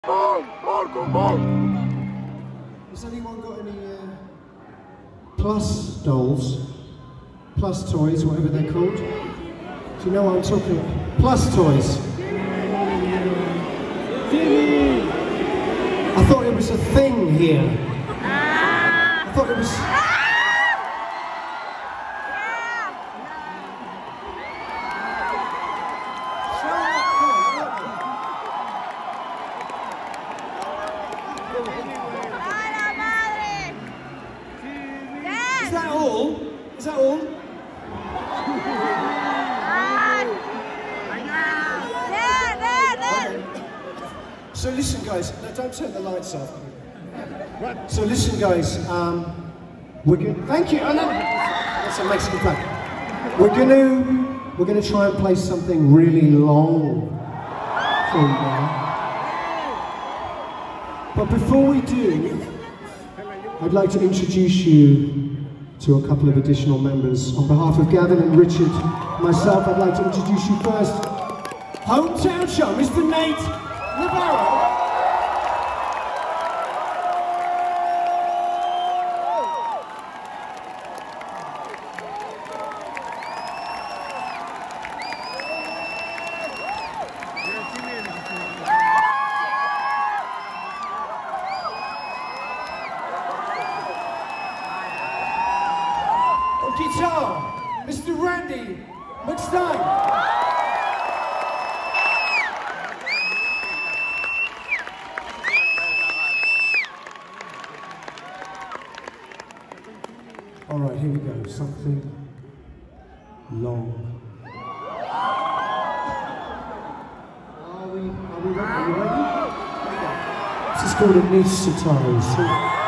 Has anyone got any plus dolls? Plus toys, whatever they're called? Do you know what I'm talking about? Plus toys. I thought it was a thing here. I thought it was... Is that all? Is that all? So listen guys, no, don't turn the lights off. So listen guys, we're going thank you, oh no, that's a Mexican flag. We're gonna try and play something really long for you now. But before we do, I'd like to introduce you to a couple of additional members. On behalf of Gavin and Richard, myself, I'd like to introduce you first. Hometown show, Mr. Nate Navarro. On guitar, Mr. Randy McStein. All right, here we go. Something long. Are we ready? This is called a Nice Sitar.